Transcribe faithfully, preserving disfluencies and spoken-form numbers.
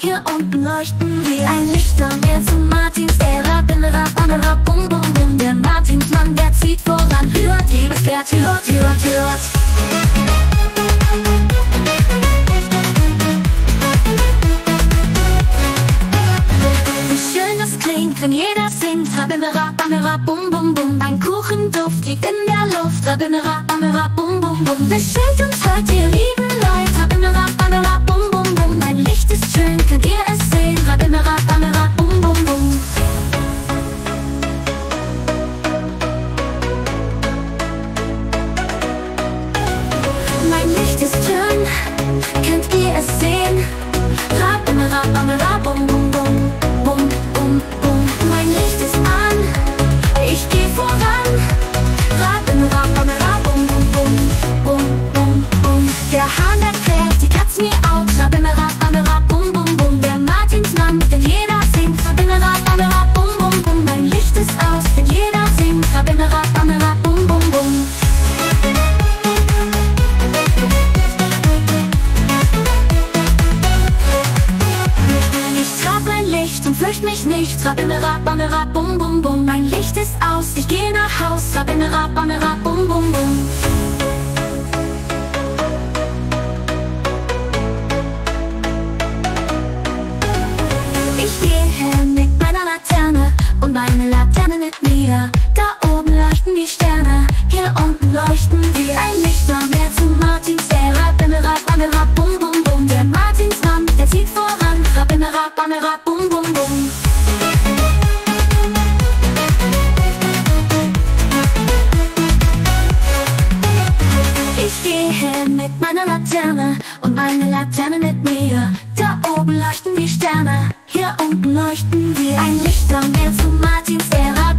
Hier unten leuchten wir ein Licht am Meer zu Martins Ära. Bimmerab, bammerab, bum bum bum. Der Martinsmann, der zieht voran. Hört, jedes Pferd hört, hört, hört. Wie schön das klingt, wenn jeder singt. Rabimmerab, bammerab, bum bum bum. Ein Kuchenduft liegt in der Luft. Rabimmerab, bammerab, bum bum bum. Beschenkt uns heute, ihr lieben Leute. Rabimmerab, bammerab, bum bum bum. Mein Licht ist schön, könnt ihr es sehen? Rabimmerab, bammerab, bum bum bum. Mein Licht ist schön, könnt ihr es sehen? Rabimmerab, bammerab, bum bum bum. Bum, bum, bum. Mein Licht ist an, ich geh voran. Rabimmerab, bammerab, bum bum bum. Bum, bum, bum. Der Hahn erklärt die Katz mir out. Rabimmerab, bammerab, bum bum bum. Der Martinsmann, den jeder singt. Rabimmerab, bammerab, bum bum bum. Mein Licht ist aus, wenn jeder singt. Rabimmerab, bammerab, bum bum bum. Ich trag mein Licht und fürcht mich nicht. Rabimmerab, bammerab, bum bum bum. Mein Licht ist aus, ich geh nach Haus. Rabimmerab, bammerab, bum bum bum. Ich gehe mit meiner Laterne und meine Laterne mit mir. Da oben leuchten die Sterne, hier unten leuchten wir. Ein Licht am Meer zu Martins Ära. Rabimmerab, bammerab, bum bum bum. Der Martinsmann, der zieht voran. Rabimmerab, bammerab, bum bum bum. Ich gehe mit meiner Laterne und meine Laterne mit mir. Da oben leuchten die Sterne, hier unten leuchten wir. Ein Licht am Meer zu Martins Ära.